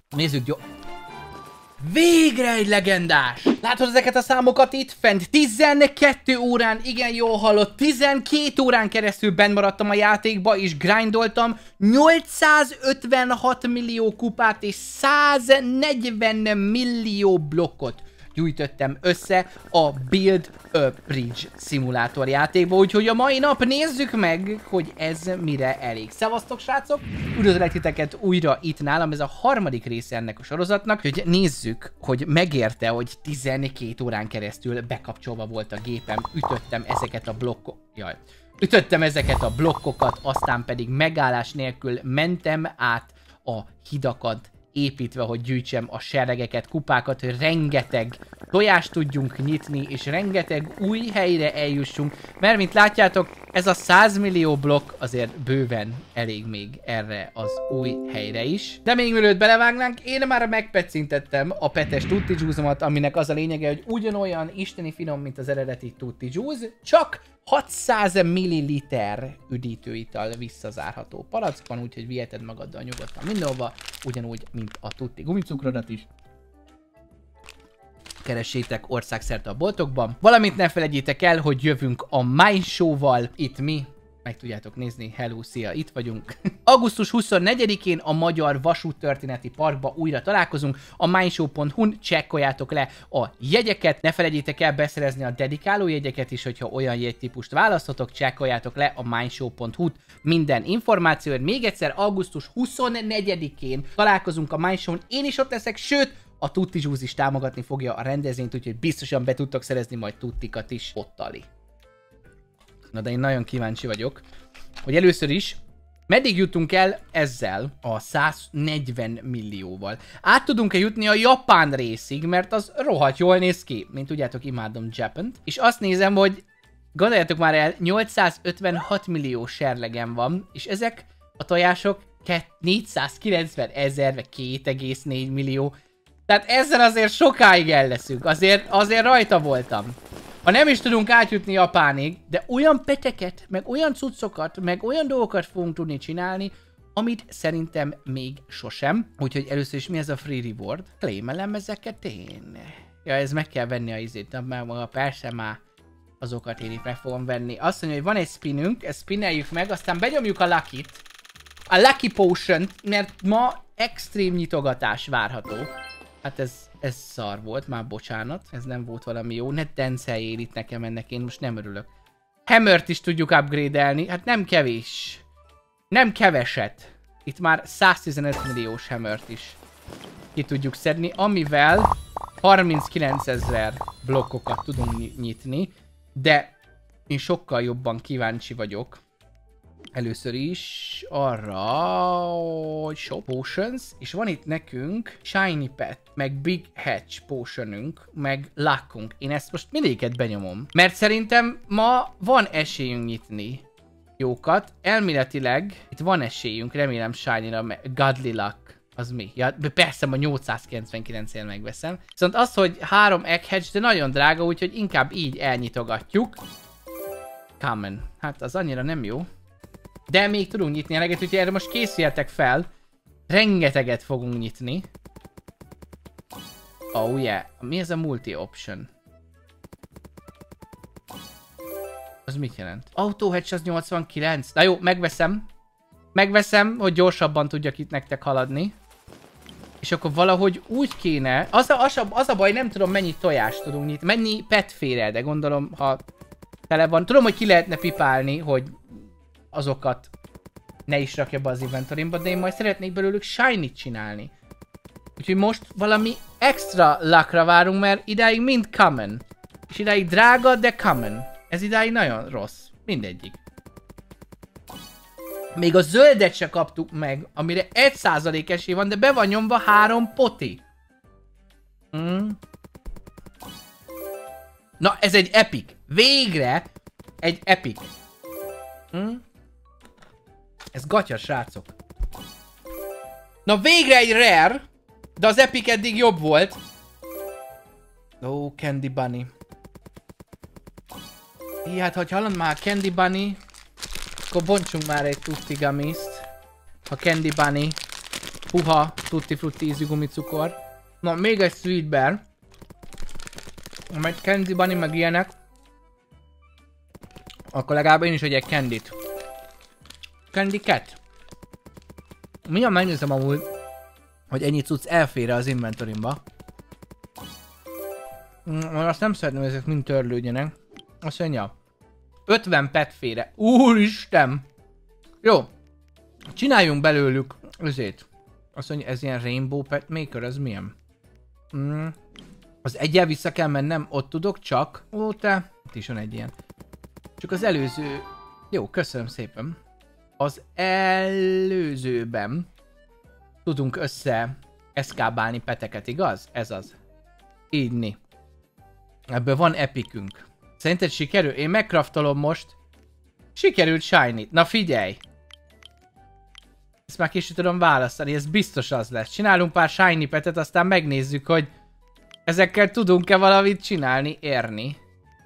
Nézzük, végre egy legendás! Látod ezeket a számokat itt fent? 12 órán, igen jól hallott, 12 órán keresztül benn maradtam a játékba, és grindoltam 856 millió kupát és 140 millió blokkot gyűjtöttem össze a Build a Bridge szimulátor játékba, úgyhogy a mai nap nézzük meg, hogy ez mire elég. Szevasztok, srácok! Üdvözlök titeket újra itt nálam, ez a harmadik része ennek a sorozatnak, hogy nézzük, hogy megérte, hogy 12 órán keresztül bekapcsolva volt a gépem, ütöttem ezeket a blokkokat, aztán pedig megállás nélkül mentem át a hidakat, építve, hogy gyűjtsem a seregeket, kupákat, hogy rengeteg tojást tudjunk nyitni, és rengeteg új helyre eljussunk, mert mint látjátok, ez a 100 millió blokk azért bőven elég még erre az új helyre is. De még mielőtt belevágnánk, én már megpecintettem a petes Tutti Juice-omat, aminek az a lényege, hogy ugyanolyan isteni finom, mint az eredeti Tutti Juice, csak 600 milliliter üdítőital visszazárható palackban, úgyhogy viheted magaddal nyugodtan mindenhova, ugyanúgy, mint a Tutti gumicukrodat is. Keressétek országszerte a boltokban. Valamint ne felejtjétek el, hogy jövünk a Mine Show-val. Itt mi, meg tudjátok nézni, hello, szia, itt vagyunk. Augusztus 24-én a Magyar Vasúttörténeti Parkba újra találkozunk. A mineshow.hu-n csekkoljátok le a jegyeket. Ne felejtjétek el beszerezni a dedikáló jegyeket is, hogyha olyan jegytípust választotok, csekkoljátok le a mineshow.hu-t minden információért. Még egyszer, augusztus 24-én találkozunk a Mine Show-n. Én is ott leszek, sőt, a Tutti Juice is támogatni fogja a rendezvényt, úgyhogy biztosan be tudtok szerezni majd tuttikat is ottali. Na de én nagyon kíváncsi vagyok, hogy először is meddig jutunk el ezzel a 140 millióval. Át tudunk-e jutni a japán részig, mert az rohadt jól néz ki. Mint tudjátok, imádom Japant. És azt nézem, hogy gondoljátok már el, 856 millió serlegem van, és ezek a tojások 490 000 vagy 2,4 millió. Tehát ezzel azért sokáig el leszünk, azért rajta voltam. Ha nem is tudunk átjutni Japánig, de olyan peteket, meg olyan cuccokat, meg olyan dolgokat fogunk tudni csinálni, amit szerintem még sosem. Úgyhogy először is mi ez a free reward? Claimelem ezeket én. Ja, ez meg kell venni a izét, mert persze már azokat én itt meg fogom venni. Azt mondja, hogy van egy spinünk, ezt spineljük meg, aztán benyomjuk a Lucky-t. A Lucky Potion, mert ma extrém nyitogatás várható. Hát ez szar volt, már bocsánat, ez nem volt valami jó, ne tenceljél itt nekem ennek, én most nem örülök. Hammert is tudjuk upgrade-elni, hát nem kevés. Nem keveset. Itt már 115 milliós hammert is ki tudjuk szedni, amivel 39 000 blokkokat tudunk nyitni, de én sokkal jobban kíváncsi vagyok. Először is arra, hogy Shop Potions, és van itt nekünk Shiny Pet, meg Big Hatch Potionünk, meg Luckunk. Én ezt most mindegyiket benyomom, mert szerintem ma van esélyünk nyitni jókat. Elméletileg itt van esélyünk, remélem Shiny-ra, Godly Luck. Az mi? Ja, persze, a 899-ér megveszem. Viszont az, hogy 3 Egg Hatch, de nagyon drága, úgyhogy inkább így elnyitogatjuk. Common. Hát az annyira nem jó. De még tudunk nyitni eleget, úgyhogy erre most készüljetek fel. Rengeteget fogunk nyitni. Oh yeah. Mi ez a multi-option? Az mit jelent? Auto hatch az 89. Na jó, megveszem. Megveszem, hogy gyorsabban tudjak itt nektek haladni. És akkor valahogy úgy kéne... Az a baj, nem tudom mennyi tojást tudunk nyitni. Mennyi pet fér el, de gondolom, ha tele van. Tudom, hogy ki lehetne pipálni, hogy azokat ne is rakja be az inventorimba, de én majd szeretnék belőlük shiny-t csinálni. Úgyhogy most valami extra luckra várunk, mert idáig mind common. És idáig drága, de common. Ez idáig nagyon rossz. Mindegyik. Még a zöldet se kaptuk meg, amire 1% esély van, de be van nyomva 3 poti. Na, ez egy epic. Végre egy epic. Ez gatya, srácok. Na végre egy rare, de az epic eddig jobb volt. Ó, Candy Bunny. Hát, ha hallod már Candy Bunny, akkor bontsunk már egy Tutti Gummies-t. Ha Candy Bunny Puha, tutti frutti ízű gumicukor. Na, még egy Sweet Bear. Mert Candy Bunny meg ilyenek. Akkor legalább én is egy candyt. Candy Cat. Mindjárt megnézem amúgy, hogy ennyi cucc elfér az inventorimba. Azt nem szeretném, hogy ezek mind törlődjenek. Azt mondja, 50 pet fére. Úristen! Jó. Csináljunk belőlük azért. Azt mondja, ez ilyen Rainbow Pet Maker, ez milyen? Az egyel vissza kell mennem, ott tudok csak. Ó, te. Itt is van egy ilyen. Csak az előző... Jó, köszönöm szépen. Az előzőben tudunk össze eszkábálni peteket, igaz? Ez az. Ígyni. Ebből van epikünk. Szerinted sikerül? Én megkraftolom most. Sikerült shiny-t. Na figyelj! Ezt már kicsit tudom választani, ez biztos az lesz. Csinálunk pár shiny petet, aztán megnézzük, hogy ezekkel tudunk-e valamit csinálni, érni.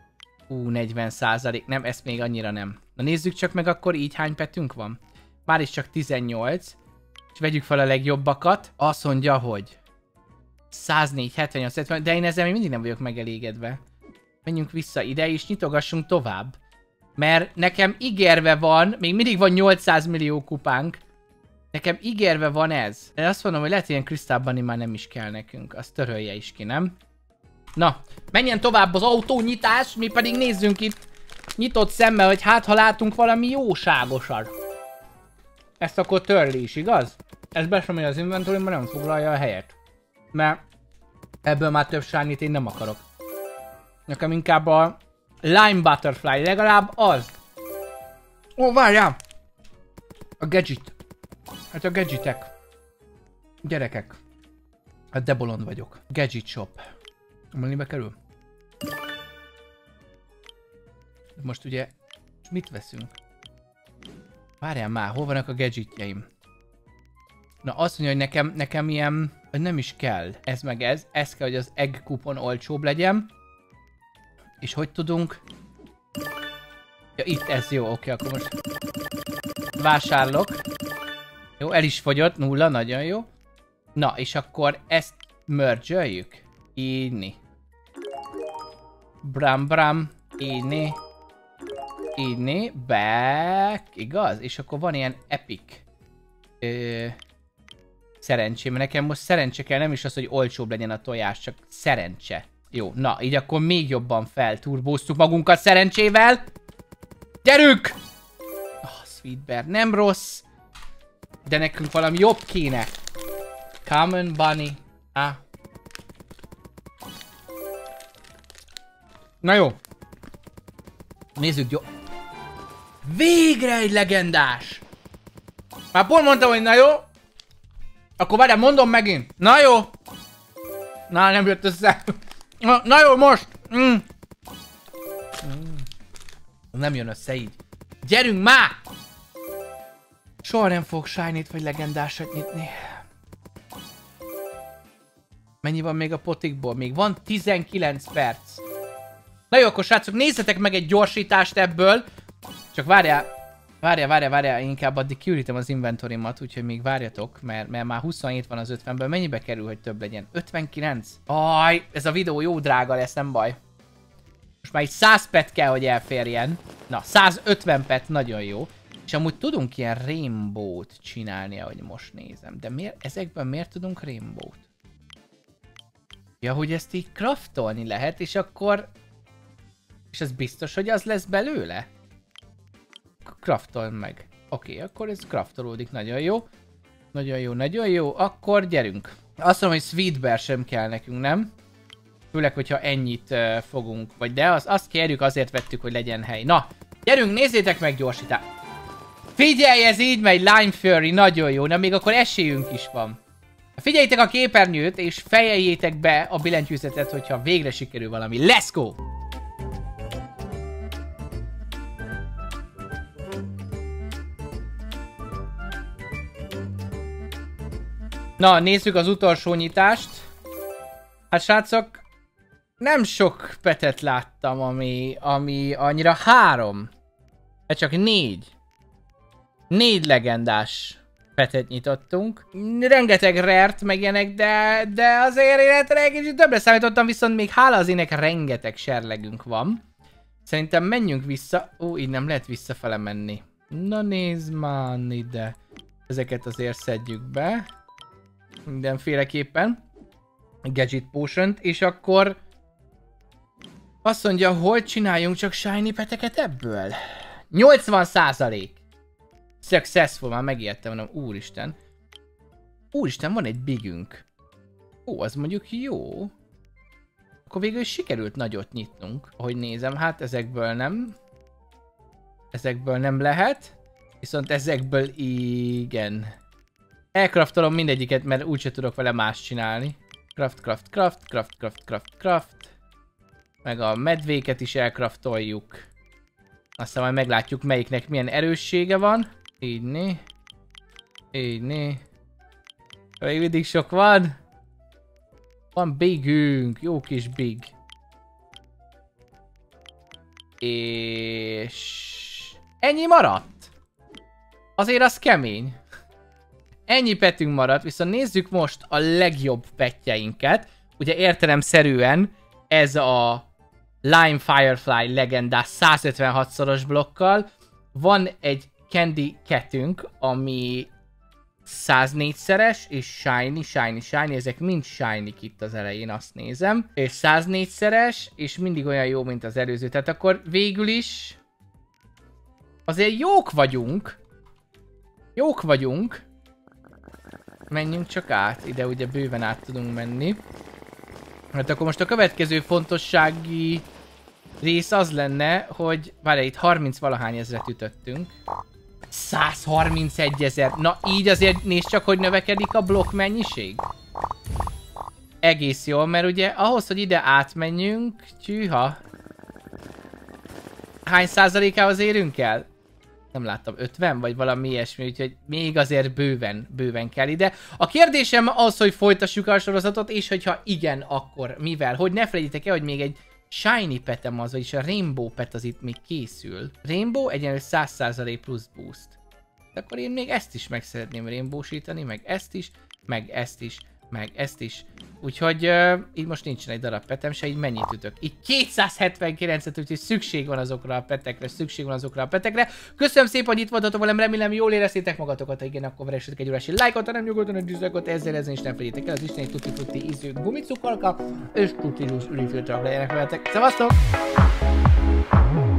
40%. Nem, ezt még annyira nem. Na nézzük csak meg akkor így hány petünk van. Már is csak 18. És vegyük fel a legjobbakat. Azt mondja, hogy 104, 78, 70, de én ezzel még mindig nem vagyok megelégedve. Menjünk vissza ide és nyitogassunk tovább. Mert nekem ígérve van, még mindig van 800 millió kupánk. Nekem ígérve van ez. De azt mondom, hogy lehet, hogy ilyen Crystal Bunny már nem is kell nekünk. Azt törölje is ki, nem? Na, menjen tovább az autónyitás, mi pedig nézzünk itt nyitott szemmel, hogy hát ha látunk valami jóságosat. Ezt akkor törli is, igaz? Ez besemmi az inventorimban, nem foglalja a helyet. Mert ebből már több shiny-t én nem akarok. Nekem inkább a Lime Butterfly, legalább az. Ó, várjál! A gadget. Hát a gadgetek. Gyerekek. Hát de bolond vagyok. Gadget shop. Mennyibe kerül? Most ugye mit veszünk? Várjál már, hol vannak a gadgetjeim? Na azt mondja, hogy nekem ilyen, hogy nem is kell. Ez meg ez. Ez kell, hogy az egg kupon olcsóbb legyen. És hogy tudunk? Ja, itt ez jó, oké, akkor most vásárlok. Jó, el is fogyott, 0, nagyon jó. Na, és akkor ezt merge-öljük. Így. Bram, így. Így, back, igaz? És akkor van ilyen epic. Szerencsé, mert nekem most szerencse kell, nem is az, hogy olcsóbb legyen a tojás, csak szerencse. Jó, na, így akkor még jobban felturbóztuk magunkat szerencsével. Gyerünk! Oh, Sweet Bear, nem rossz. De nekünk valami jobb kéne. Common Bunny. Ah. Na jó. Nézzük, jó. Végre egy legendás! Már pont mondtam, hogy na jó. Akkor várjál, mondom megint. Na jó. Na, nem jött össze. Na jó, most. Nem jön össze így. Gyerünk már! Soha nem fogok shiny-t vagy legendásat nyitni. Mennyi van még a potikból? Még van 19 perc. Na jó, akkor srácok, nézzetek meg egy gyorsítást ebből. Csak várjál, inkább addig kiürítem az inventorimat, úgyhogy még várjatok, mert már 27 van az 50-ből. Mennyibe kerül, hogy több legyen? 59? Aj, ez a videó jó drága lesz, nem baj. Most már egy 100 pet kell, hogy elférjen. Na, 150 pet, nagyon jó. És amúgy tudunk ilyen rainbow-t csinálni, ahogy most nézem. De miért, ezekben miért tudunk rainbow-t? Ja, hogy ezt így craftolni lehet, és akkor... És ez biztos, hogy az lesz belőle? Craftol meg. Oké, akkor ez craftolódik, nagyon jó. Nagyon jó, akkor gyerünk. Azt mondom, hogy Sweet Bear sem kell nekünk, nem? Főleg, hogyha ennyit fogunk. Vagy de azt kérjük, azért vettük, hogy legyen hely. Na, gyerünk, nézzétek meg gyorsítást. Figyelj, ez így megy, Lime Fury, nagyon jó. Na, még akkor esélyünk is van. Figyeljétek a képernyőt, és fejeljétek be a billentyűzetet, hogyha végre sikerül valami. Let's go! Na, nézzük az utolsó nyitást. Hát srácok, nem sok petet láttam, ami annyira 3. Hát csak 4. 4 legendás petet nyitottunk. Rengeteg rare-t meg ilyenek, de azért életre egy kicsit többre számítottam, viszont még hála az ének rengeteg serlegünk van. Szerintem menjünk vissza. Ó, így nem lehet visszafele menni. Na nézd már ide. Ezeket azért szedjük be. Mindenféleképpen. Gadget Potion-t, és akkor azt mondja, hogy csináljunk csak shiny peteket ebből. 80%. Successful, már megijedtem, mondom, úristen. Úristen, van egy bigünk. Ó, az mondjuk jó. Akkor végül is sikerült nagyot nyitnunk. Ahogy nézem, hát ezekből nem. Ezekből nem lehet. Viszont ezekből igen. Elcraftolom mindegyiket, mert úgyse tudok vele más csinálni. Craft. Meg a medvéket is elcraftoljuk. Aztán majd meglátjuk, melyiknek milyen erőssége van. Így né. Így né. Még mindig sok van. Van bigünk. Jó kis big. És... ennyi maradt. Azért az kemény. Ennyi petünk maradt, viszont nézzük most a legjobb petjeinket. Ugye értelemszerűen ez a Lime Firefly legendás 156-szoros blokkal. Van egy Candy Catünk, ami 104-szeres, és shiny, ezek mind shiny itt az elején, azt nézem. És 104-szeres, és mindig olyan jó, mint az előző. Tehát akkor végül is azért jók vagyunk. Jók vagyunk. Menjünk csak át. Ide ugye bőven át tudunk menni. Hát akkor most a következő fontossági rész az lenne, hogy várj, itt 30 valahány ezret ütöttünk. 131 000. Na így azért nézd csak, hogy növekedik a blokk mennyiség. Egész jól, mert ugye ahhoz, hogy ide átmenjünk, csűha. Hány százalékához érünk el? Nem láttam, 50 vagy valami ilyesmi, úgyhogy még azért bőven kell ide. A kérdésem az, hogy folytassuk a sorozatot, és hogyha igen, akkor mivel? Hogy ne felejtjétek el, hogy még egy shiny petem az, vagyis a Rainbow pet az itt még készül. Rainbow egyenlő 100% plusz boost. De akkor én még ezt is meg szeretném rainbow-sítani, meg ezt is, meg ezt is, meg ezt is. Úgyhogy így most nincsen egy darab petem se, így mennyit ütök? Így 279-et, úgyhogy szükség van azokra a petekre, Köszönöm szépen, hogy itt voltatok velem, remélem jól éreztétek magatokat, ha igen, akkor veressetek egy órási lájkot, ha nem nyugodtan egy dislike-ot, ezzel ezen is nem felejtétek el az isteni tutti-frutti ízű gumicukorka, és tutti-frutti legyenek veletek. Szevasztok!